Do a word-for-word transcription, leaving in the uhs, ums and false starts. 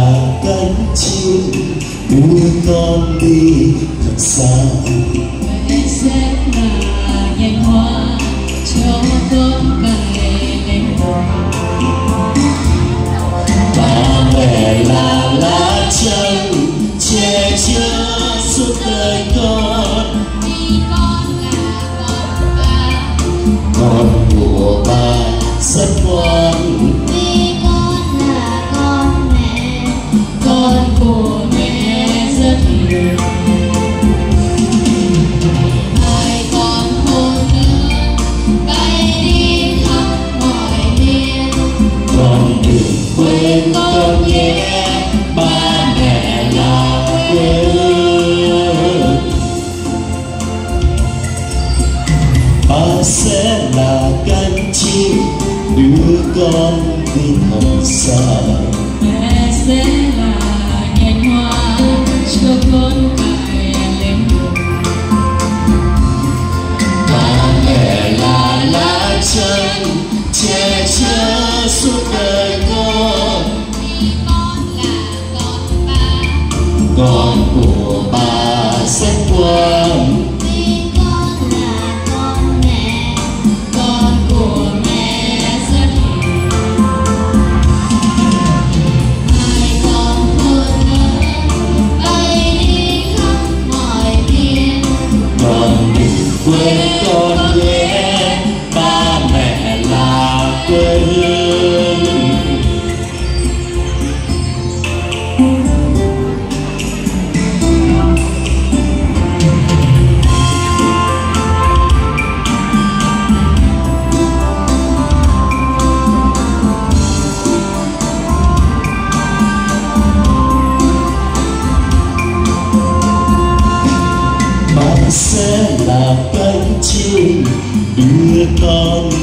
là cánh chim đưa con đi thật xa. Mẹ sẽ là nhành hoa cho con cày lên hoa. Ba mẹ là lá chắn che chở suốt đời con. Vì con là con ba, Con của ba rất ngoan. vì con là con mẹ, con của mẹ rất hiền. Hai con khôn lớn bay đi khắp mọi miền. Con đừng quên con nhé, ba mẹ là quê hương. Ba sẽ là cánh chim đưa con đi thật xa. Mẹ sẽ là nhành hoa cho con cài lên đường. Ba mẹ là lá chắn che chở suốt đời con. Vì con là con ba, Con của ba rất ngoan. vì con là con mẹ, con của mẹ rất hiền. Hai con khôn lớn bay đi khắp mọi miền. Con đừng quên con nhé, ba mẹ là quê hương. Ba sẽ là cánh chim đưa con